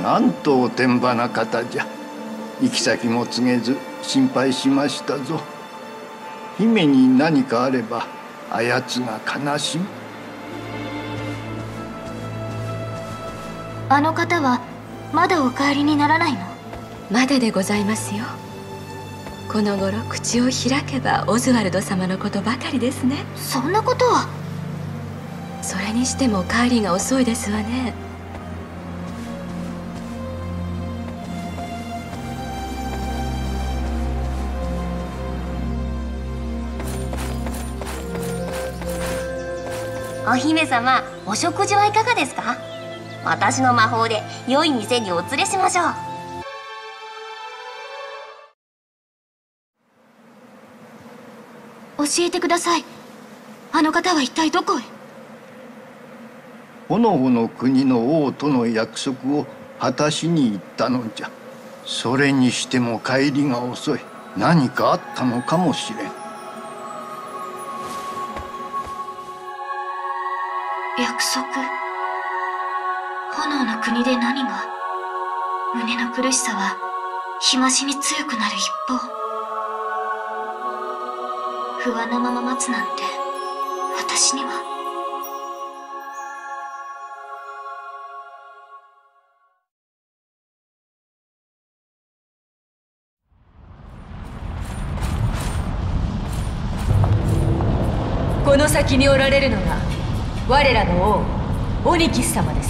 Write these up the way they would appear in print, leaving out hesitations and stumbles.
なんとおてんばな方じゃ。行き先も告げず心配しましたぞ。姫に何かあればあやつが悲しむ。 あの方はまだお帰りにならないの？ まだでございますよ。この頃口を開けばオズワルド様のことばかりですね。 そんなことは。 それにしても帰りが遅いですわね。 お姫様、お食事はいかがですか？私の魔法で良い店にお連れしましょう。 教えてください。あの方は一体どこへ？ 炎の国の王との約束を果たしに行ったのじゃ。それにしても帰りが遅い。何かあったのかもしれん。 約束。炎の国で何が。胸の苦しさは日増しに強くなる一方。不安なまま待つなんて私には。 この先におられるのが我らの王オニキス様です。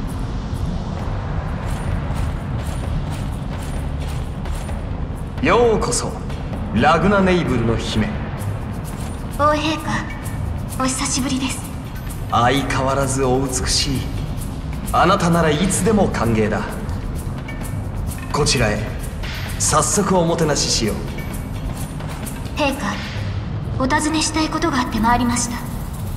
ようこそラグナ・ネイブルの姫。 王陛下、お久しぶりです。 相変わらずお美しい。あなたならいつでも歓迎だ。こちらへ早速おもてなししよう。 陛下、お尋ねしたいことがあって参りました。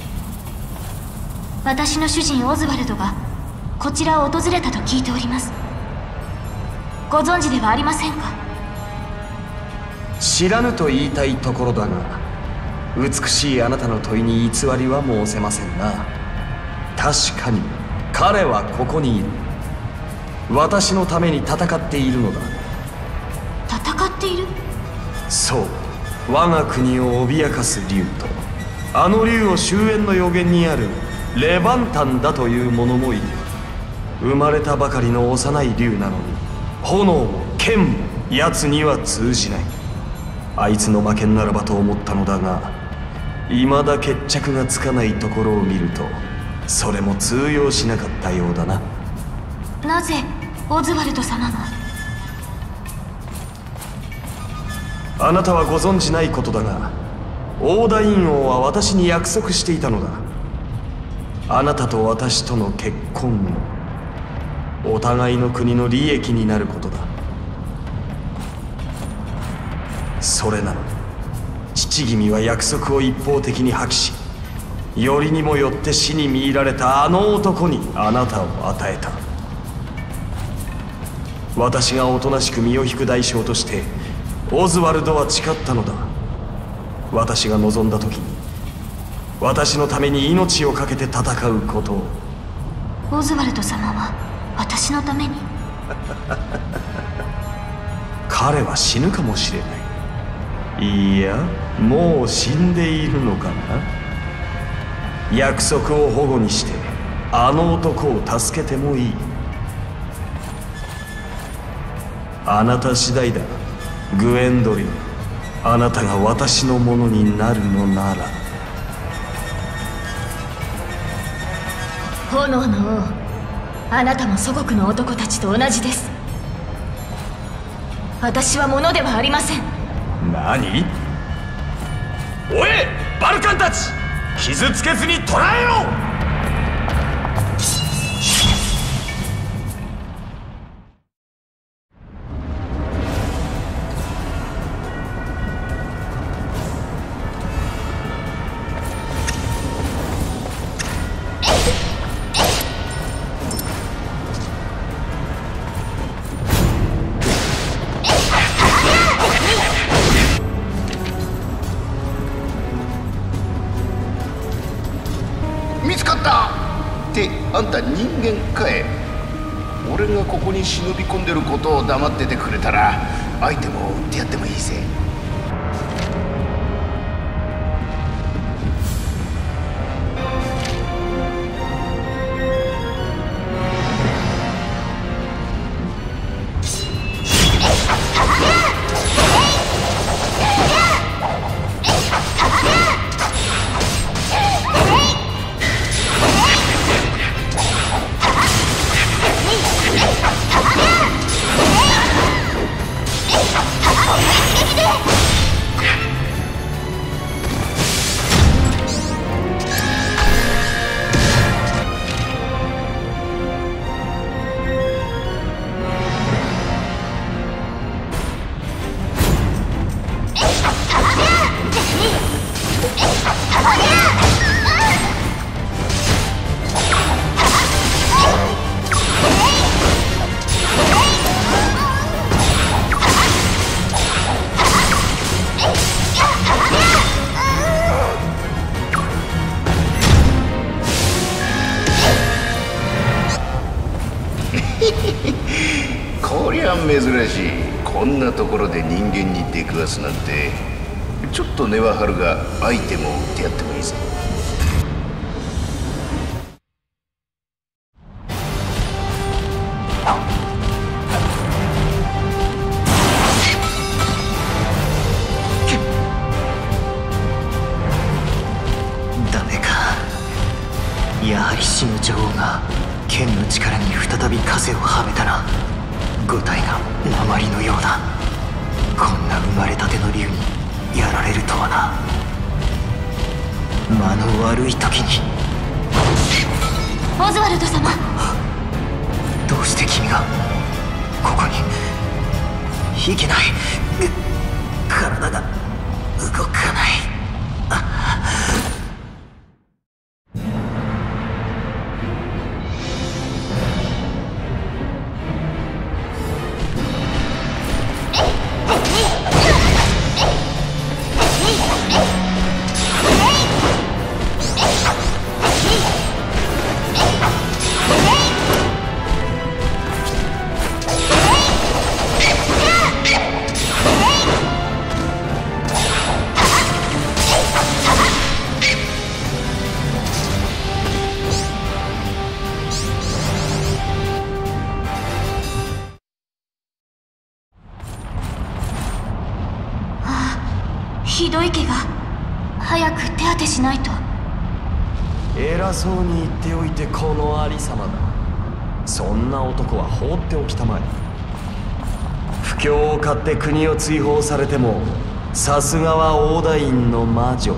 私の主人オズワルドがこちらを訪れたと聞いております。ご存知ではありませんか？ 知らぬと言いたいところだが、美しいあなたの問いに偽りは申せませんな。確かに彼はここにいる。私のために戦っているのだ。 戦っている？ そう、我が国を脅かす竜と、あの竜を終焉の予言にあるレバンタンだという者もいる。生まれたばかりの幼い竜なのに、炎も剣も奴には通じない。あいつの負けならばと思ったのだが、未だ決着がつかないところを見ると、それも通用しなかったようだな。 なぜオズワルド様が？ あなたはご存じないことだが、オーダイン王は私に約束していたのだ。あなたと私との結婚もお互いの国の利益になることだ。それなのに父君は約束を一方的に破棄し、よりにもよって死に見入られたあの男にあなたを与えた。私がおとなしく身を引く代償としてオズワルドは誓ったのだ。私が望んだ時に私のために命を懸けて戦うことを。 オズワルド様は私のために？ 彼は死ぬかもしれない。いや、もう死んでいるのかな。約束を反故にしてあの男を助けてもいい。あなた次第だ、グエンドリン。あなたが私のものになるのなら。 炎の王、あなたも祖国の男たちと同じです。私は物ではありません。 何？おい、バルカンたち、傷つけずに捕らえよう。 見つかったって、あんた人間かい？ 俺がここに忍び込んでることを黙っててくれたらアイテムを売ってやってもいいぜ。こりゃ珍しい。こんなところで人間に出くわすなんて。ちょっと根は張るがアイテムを売ってやってもいいぜ。 ダメか。やはり死の女王が剣の力に再び風をはめたな。五体が鉛のようだ。こんな生まれたての竜にやられるとはな。間の悪い時に。 オズワルド様、 どうして君がここに。いけない。体が動かない。 ひどい怪我。早く手当てしないと。 偉そうに言っておいてこのありさまだ。そんな男は放っておきたまえ。不況を買って国を追放されてもさすがは大太院の魔女。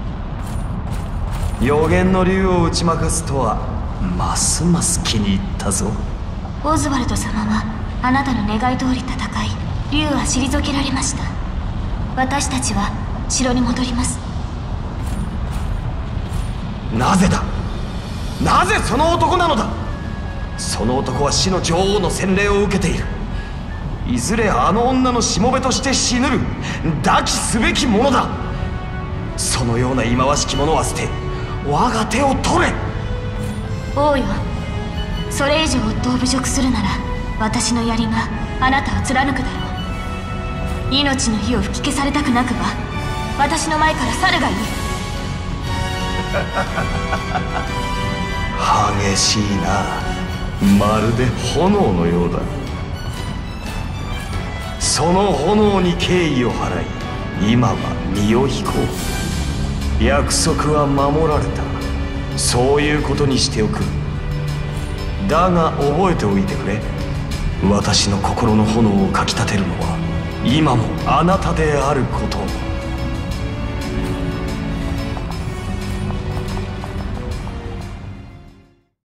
予言の竜を打ち負かすとはますます気に入ったぞ。 オズワルド様はあなたの願い通り戦い、竜は退けられました。私たちは城に戻ります。 なぜだ。なぜその男なのだ。その男は死の女王の洗礼を受けている。いずれあの女のしもべとして死ぬる抱きすべきものだ。そのような忌まわしきものは捨て、我が手を取れ。 王よ、それ以上夫を侮辱するなら私の槍があなたを貫くだろう。命の火を吹き消されたくなくば私の前から去るがいい。 激しいな。まるで炎のようだ。その炎に敬意を払い今は身を引こう。約束は守られた。そういうことにしておく。だが覚えておいてくれ。私の心の炎をかきたてるのは今もあなたであることを。